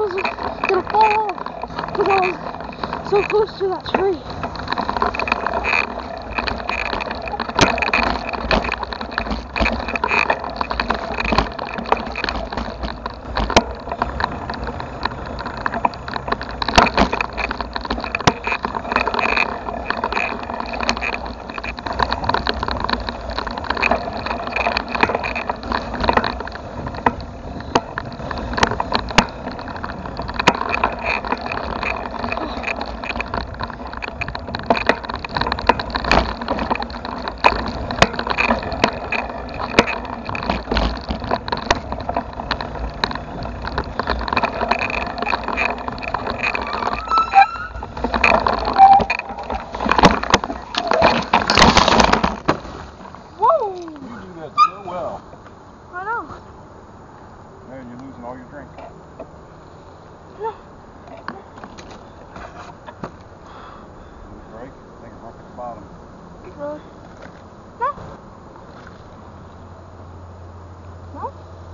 was gonna fall off because I was so close to that tree. So well. I know. Man, you're losing all your drink. No. Break? I think it's right at the bottom. Really? No. No?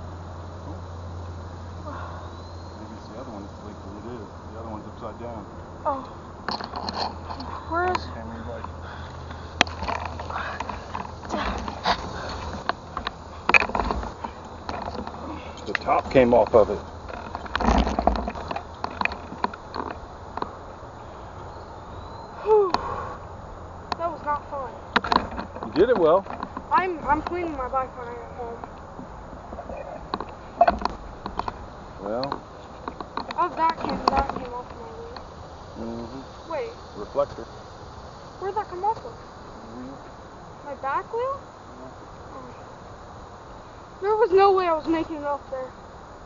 Maybe it's the other one that's leaking. It is. The other one's upside down. Oh. Where is? Camera's like. The top came off of it. Whew. That was not fun. You did it well. I'm cleaning my bike when I get home. Well. Oh, that came off my wheel. Mm-hmm. Wait. Reflector. Where'd that come off of? My back wheel? Yeah. Oh. There was no way I was making it up there.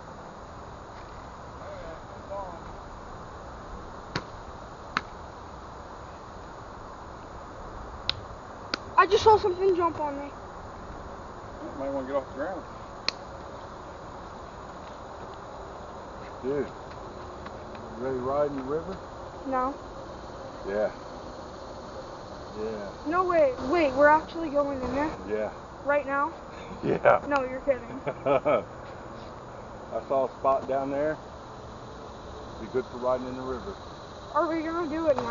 I just saw something jump on me. You might want to get off the ground. Dude, you ready to ride in the river? No. Yeah. Yeah. No way. Wait, we're actually going in there? Yeah. Right now? Yeah. No, you're kidding. I saw a spot down there. Be good for riding in the river. Are we gonna do it now?